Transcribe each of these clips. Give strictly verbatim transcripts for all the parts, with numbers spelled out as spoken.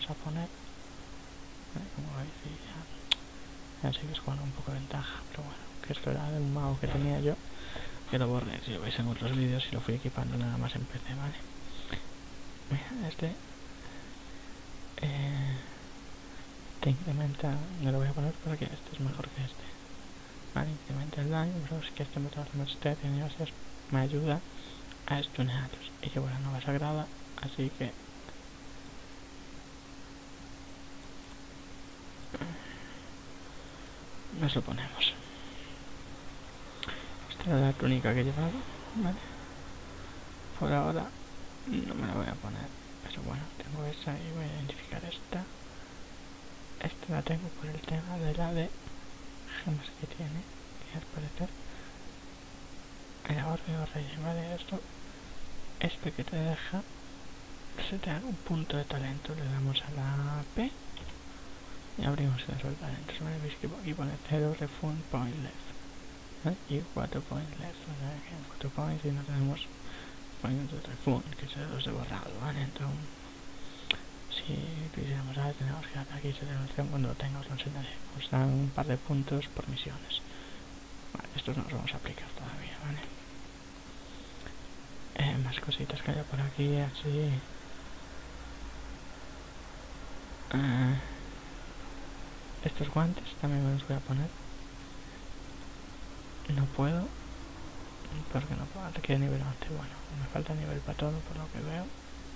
vamos a poner. Vale, como veis, ya, ya sé que es con un poco de ventaja, pero bueno, que esto era de un mago que tenía yo, que lo borré, si lo veis en otros vídeos, y lo fui equipando nada más en P C, ¿vale? Mira, este eh, te incrementa, no lo voy a poner porque este es mejor que este. Vale, incrementa el daño, pero es que este motor de este tiene me ayuda a stunearlos. Y llevo la nueva sagrada, así que nos lo ponemos. Esta era la túnica que he llevado, ¿vale? Por ahora no me la voy a poner, pero bueno, tengo esa y voy a identificar esta. Esta la tengo por el tema de la de gemas que tiene, que al parecer el ahorro rey, ¿vale? Esto, este que te deja, se te da un punto de talento, le damos a la P y abrimos el de talentos, ¿vale? Veis que aquí pone cero refund point left, ¿vale? Y cuatro point left, o sea que cuatro points y no tenemos point de refund, que se los he borrado, ¿vale? Entonces, si quisiéramos saber, tenemos que dar aquí selección, cuando lo tenga os lo enseñaré. Os dan un par de puntos por misiones. Vale, estos no los vamos a aplicar todavía, ¿vale? Eh, más cositas que haya por aquí, así. Uh, estos guantes también me los voy a poner. No puedo, porque no puedo, requiere nivel once. Bueno, me falta nivel para todo, por lo que veo.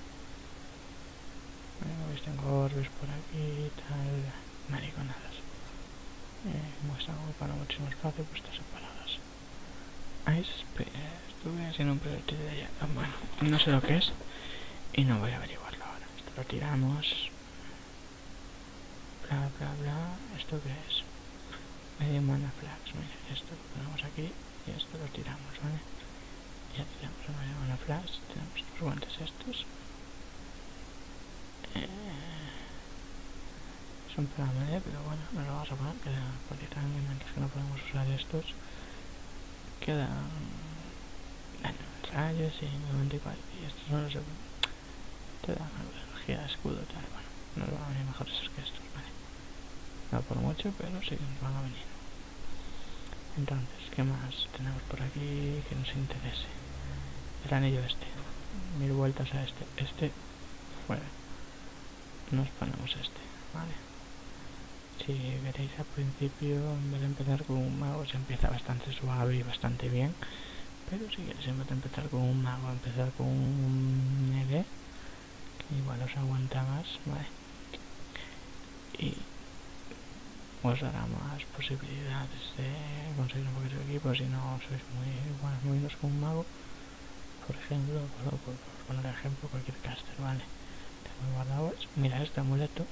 Veis, tengo orbes por aquí y tal, mariconadas. Eh, muestra algo para muchísimo espacio, pues está separadas. Ice Spear, estuve haciendo un proyecto de ella. Bueno, no sé lo que es y no voy a averiguarlo ahora. Esto lo tiramos. Bla bla bla. ¿Esto qué es? Medio mana flags. Mira, esto lo ponemos aquí y esto lo tiramos, ¿vale? Ya tiramos el medio mana flags. Tenemos los guantes estos. Eh, son para melee, pero bueno, no lo vamos a poner, queda, porque también mientras que no podemos usar estos, quedan bueno, rayos y noventa y cuatro, y estos no los te dan energía de escudo, tal, bueno, no nos van a venir mejores que estos, vale, no por mucho, pero sí que nos van a venir. Entonces, ¿qué más tenemos por aquí que nos interese? El anillo este, mil vueltas a este, este fuera, nos ponemos este, vale. Si veréis al principio, en vez de empezar con un mago, se empieza bastante suave y bastante bien. Pero si queréis, en vez de empezar con un mago, empezar con un melee, que igual os aguanta más, ¿vale? Y os dará más posibilidades de conseguir un poquito de equipo si no sois muy buenos movidos con un mago. Por ejemplo, por, por, por poner ejemplo, cualquier caster, ¿vale? Tengo guardado, mira este amuleto.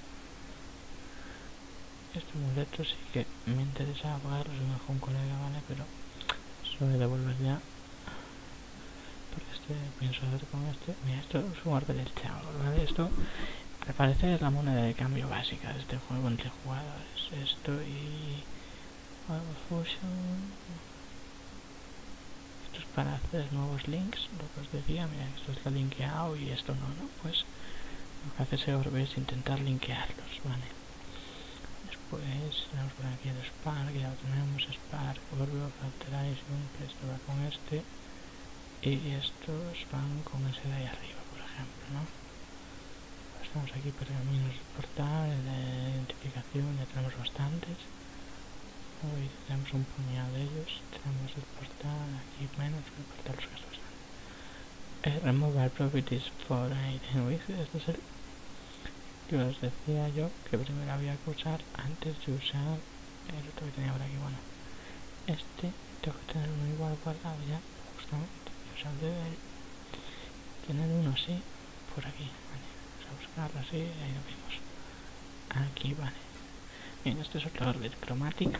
Este amuleto sí que me interesa pagarlo, si me dejó un colega, ¿vale? Pero eso voy a devolver ya. Porque este pienso hacer con este. Mira, esto es un orbe del chavo, ¿vale? Esto al parecer es la moneda de cambio básica de este juego entre jugadores. Esto y Fusion. Esto es para hacer nuevos links, lo que os decía. Mira, esto está linkeado y esto no, ¿no? Pues lo que hace ese orbe es intentar linkearlos, ¿vale? Pues tenemos por aquí el Spark, ya lo tenemos, Spark, Orbe, Factorizing, que esto va con este, y estos van con ese de ahí arriba, por ejemplo, ¿no? Pues tenemos aquí pergaminos del portal, el de identificación, ya tenemos bastantes. Hoy tenemos un puñado de ellos, tenemos el portal, aquí menos, el portal los gastos bastante. Eh, Removal Properties for Item With, este es el que os decía yo que primero había que usar antes de usar el otro que tenía por aquí. Bueno, este tengo que tener uno igual guardado ya, justamente, o sea, debe tener uno así por aquí, vale, vamos a buscarlo así, ahí lo vimos, aquí, vale. Bien, este es otro orbe chromatic,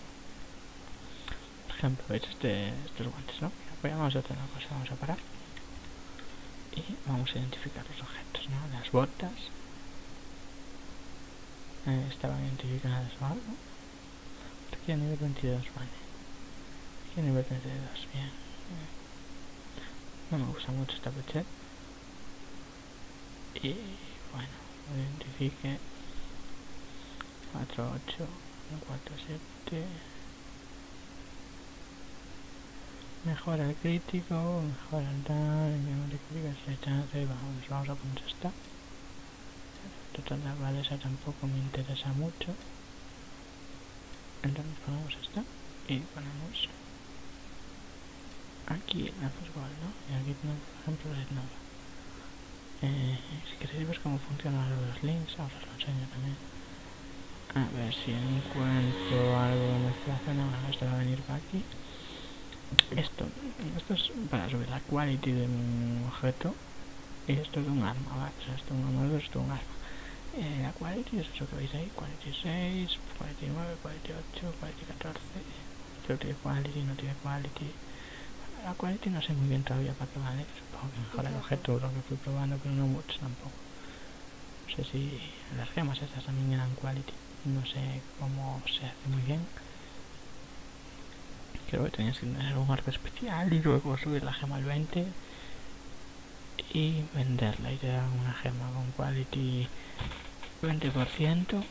por ejemplo, veis este, estos guantes, ¿no? Pues vamos a hacer una cosa, vamos a parar y vamos a identificar los objetos, ¿no? Las botas Eh, estaban identificadas o algo. Aquí a nivel veintidós, vale. Aquí a nivel veintidós, bien. Eh, no me gusta mucho esta pechet. Y bueno, identificar verifique. Cuatro ocho cuatro siete. Mejora el crítico, mejora el daño de críticas, rechace. Vamos, vamos a poner esta. Total, la abadesa tampoco me interesa mucho. Entonces ponemos esta y ponemos aquí la fútbol, ¿no? Y aquí tenemos, por ejemplo, Red Nova. Eh, si queréis ver cómo funcionan los links, ahora os lo enseño también. A ver si encuentro algo en esta zona. Bueno, esto va a venir para aquí. Esto, esto es para subir la quality de un objeto. Y esto es un arma, ¿vale? O sea, esto es un armador, esto es un arma. Eh, la quality es eso que veis ahí, cuarenta y seis, cuarenta y nueve, cuarenta y ocho, cuarenta y catorce. Esto tiene quality, no tiene quality. Bueno, la quality no sé muy bien todavía para qué vale. Supongo que mejora el objeto, lo que fui probando, pero no mucho tampoco. No sé si las gemas estas también eran quality. No sé cómo se hace muy bien. Creo que tenías que tener un arco especial y luego subir la gema al veinte y venderla y te dan una gema con quality veinte por ciento.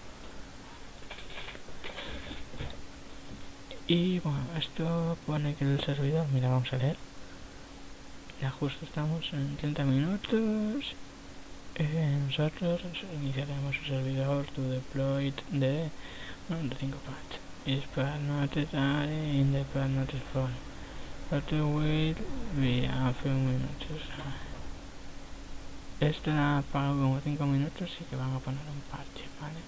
Y bueno, esto pone que el servidor, mira, vamos a leer. Ya justo estamos en treinta minutos. Eh, nosotros iniciaremos un servidor to deploy de noventa y cinco patch. Is bad notice in the bad notice phone. But will be a few minutos. Esto ha pagado como cinco minutos y que van a poner un parche, ¿vale?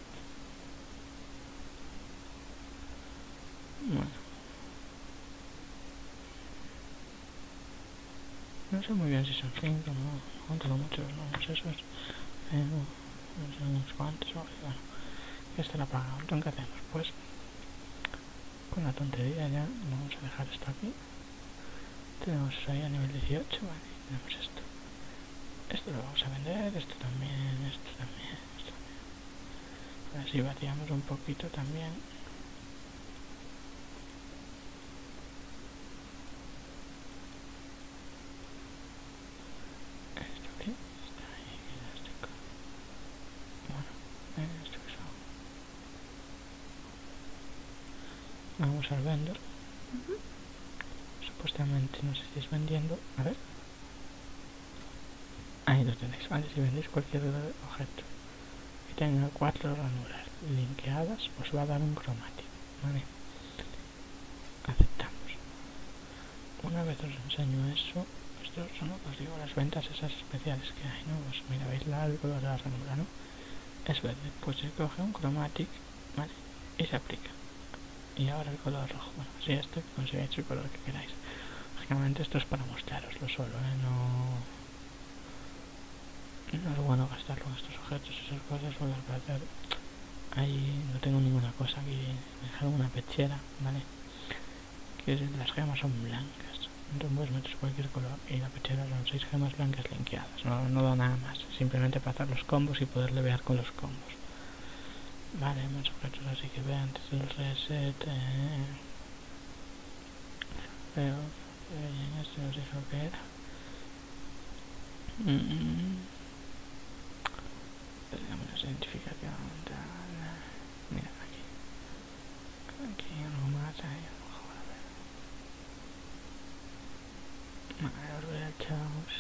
Bueno. No sé muy bien si son cinco, no, no tengo muchos, no sé esos. Eh, no, no sé unos cuantos, vale, bueno. Esta la pagado, entonces ¿qué hacemos? Pues con la tontería ya vamos a dejar esto aquí. Tenemos ahí a nivel dieciocho, vale, tenemos esto. Esto lo vamos a vender, esto también, esto también, esto también. Así vaciamos un poquito también. Esto aquí, está ahí, elástico. Bueno, esto que son. Vamos al vender. Uh-huh. Supuestamente, no sé si es vendiendo. A ver. Ahí lo tenéis, ¿vale? Si vendéis cualquier objeto que tenga cuatro ranuras linkeadas, os va a dar un cromático, ¿vale? Aceptamos. Una vez os enseño eso, estos son, os digo, las ventas esas especiales que hay, ¿no? Pues mira, veis la, el color de la ranura, ¿no? Es verde, pues se coge un chromatic, ¿vale? Y se aplica. Y ahora el color rojo, bueno, así esto que consigáis el color que queráis. Lógicamente esto es para mostraroslo solo, ¿eh? No... No es bueno gastarlo en estos objetos, esas cosas, porque al parecer ahí no tengo ninguna cosa aquí. Me dejaron una pechera, ¿vale? Que las gemas son blancas, entonces puedes meter cualquier color y la pechera son seis gemas blancas linkeadas, no, no da nada más, simplemente para hacer los combos y poder levear con los combos. Vale, más objetos así que vean antes del reset. Eh, pero en este os dijo que era. Mm, Digamos identificación, tal. Mira aquí. Aquí algo más hay, a lo mejor, a ver. Vale, os voy a echaros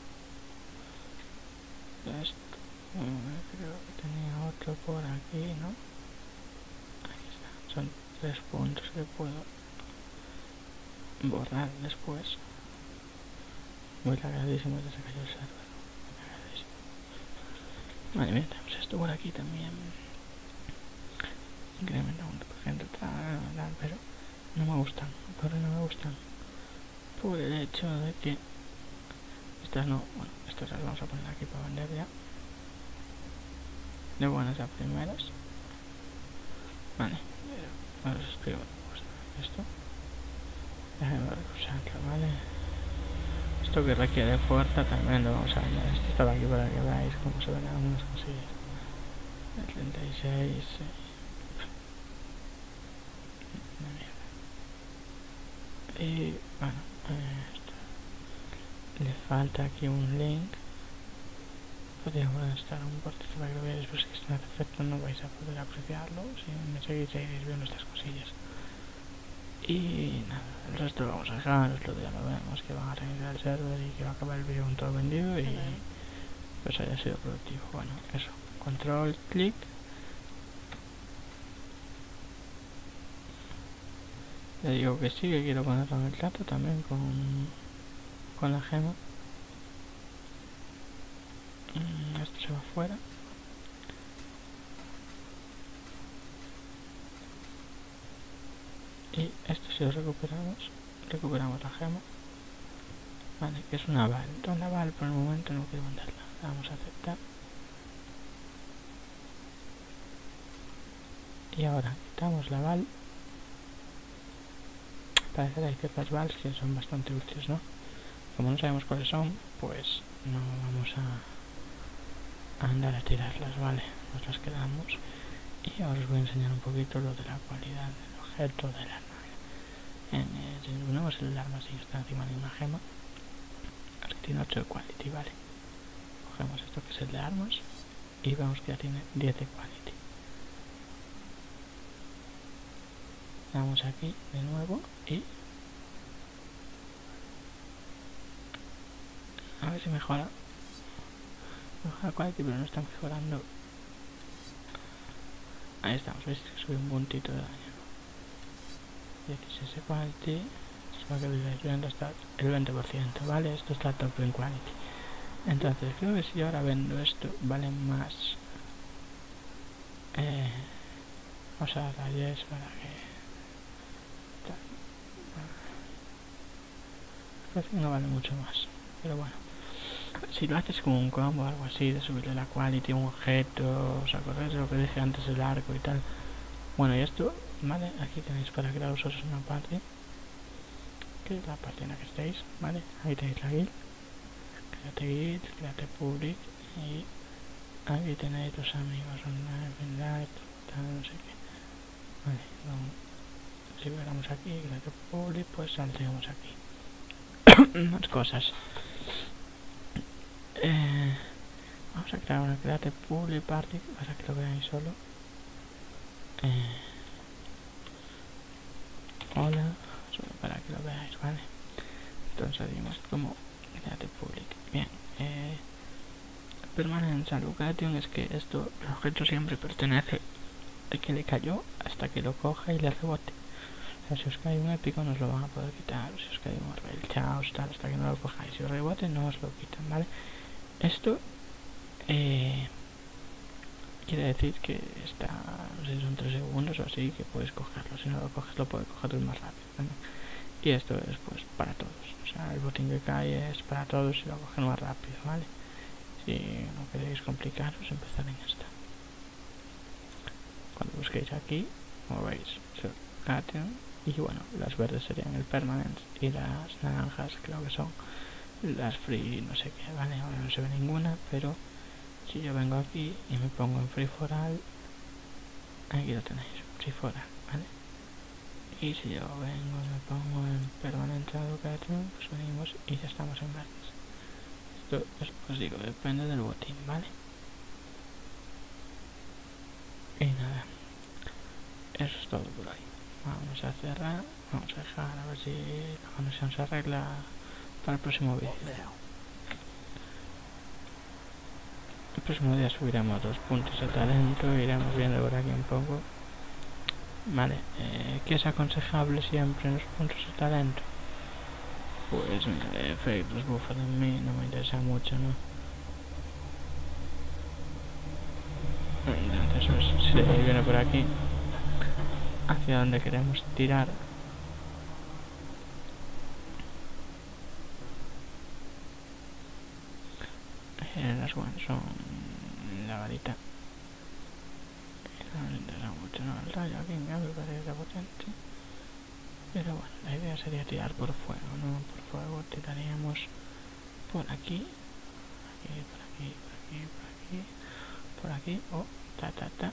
esto. Bueno, creo que tenía otro por aquí, ¿no? Ahí está. Son tres puntos que puedo borrar después. Muy cargadísimo desde que se cayó el server. Vale, mira, tenemos esto por aquí también. Incrementa un por ciento, tal, tal, pero no me gustan. Pero no me gustan. Por el hecho de que estas no, bueno, estas las vamos a poner aquí para vender ya. De buenas a primeras. Vale, ahora os explico esto. Déjame usarlo, ¿vale? Esto que requiere fuerza también lo vamos a vender. Esto estaba aquí para que veáis cómo se ven algunas cosillas. El treinta y seis. Eh. Y bueno, esto. Le falta aquí un link. podría estar un portito para que lo veáis, pues que este efecto no vais a poder apreciarlo. Si me seguís iréis viendo estas cosillas. Y nada, el resto lo vamos a dejar, es lo que ya lo vemos, que van a reiniciar el server y que va a acabar el vídeo con todo vendido y pues haya sido productivo. Bueno, eso, control, clic. Le digo que sí, que quiero ponerlo en el plato también con, con la gema. Esto se va fuera. Y esto si lo recuperamos, recuperamos la gema. Vale, que es una val. Entonces la val por el momento no quiero venderla. La vamos a aceptar. Y ahora quitamos la val. Parece que hay ciertas vals que son bastante útiles, ¿no? Como no sabemos cuáles son, pues no vamos a, a andar a tirarlas, ¿vale? Nos las quedamos. Y ahora os voy a enseñar un poquito lo de la cualidad del objeto del arma. En, eh, si ponemos el arma así, está encima de una gema, es que tiene ocho de quality, ¿vale? Cogemos esto que es el de armas y vemos que ya tiene diez de quality. Damos aquí de nuevo y a ver si mejora. Mejora quality, pero no está mejorando. Ahí estamos, veis que sube un puntito de daño. dieciséis de quality, para que lo veáis viendo hasta el veinte por ciento, ¿vale? Esto está top en quality. Entonces creo que si ahora vendo esto vale más. Eh, vamos a dar diez para que parece que no vale mucho más, pero bueno, si lo haces con un combo o algo así de subirle la quality a un objeto, o sea, correr lo que dije antes del arco y tal. Bueno, y esto, vale, aquí tenéis para crear vosotros una parte, que es la parte en la que estéis, vale, ahí tenéis la guild, créate guild, créate public, y aquí tenéis los amigos online, vendrá, tal, no sé qué, vale, no, si viéramos aquí, créate public, pues saldríamos aquí. Más cosas. Eh, vamos a crear una create public party para que lo veáis solo. Eh, hola, solo para que lo veáis, ¿vale? Entonces dimos como create public. Bien. Eh, permanence allocation es que esto, el objeto siempre pertenece al que le cayó hasta que lo coja y le rebote. O sea, si os cae un épico no os lo van a poder quitar, si os cae un rebel chaos tal, hasta que no lo cojáis, si os rebote no os lo quitan, ¿vale? Esto eh, quiere decir que está, no sé si son tres segundos o así, que puedes cogerlo, si no lo coges lo puedes coger más rápido, ¿vale? Y esto es pues para todos, o sea, el botín que cae es para todos y lo cogen más rápido, ¿vale? Si no queréis complicaros, empezar en esta. Cuando busquéis aquí, como veis, Cation. Y bueno, las verdes serían el permanence y las naranjas creo que son las free no sé qué, vale, ahora no se ve ninguna, pero si yo vengo aquí y me pongo en free for all, aquí lo tenéis, free for all, vale, y si yo vengo y me pongo en permanente education, pues venimos y ya estamos en verdes. Esto es, os digo, depende del botín, vale, y nada, eso es todo por hoy. Vamos a cerrar, vamos a dejar a ver si la conexión se arregla para el próximo vídeo. El próximo día subiremos dos puntos de talento, iremos viendo por aquí un poco. Vale, eh, ¿qué es aconsejable siempre en los puntos de talento? Pues mira, efectos, buffer en mí no me interesa mucho, ¿no? Entonces pues, si viene por aquí hacia donde queremos tirar, eh, las one son la varita, no me interesa mucho, no, el rayo aquí en cambio parece potente, pero bueno, la idea sería tirar por fuego, ¿no? Por fuego tiraríamos por aquí, aquí, por aquí, por aquí, por aquí, por aquí, o oh, ta ta ta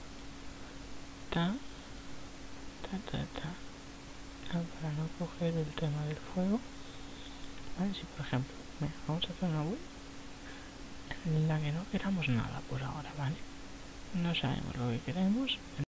ta ta ta ta, para no coger el tema del fuego, ¿vale? Si por ejemplo, mira, vamos a hacer una web la que no queramos nada por ahora, ¿vale? No sabemos lo que queremos.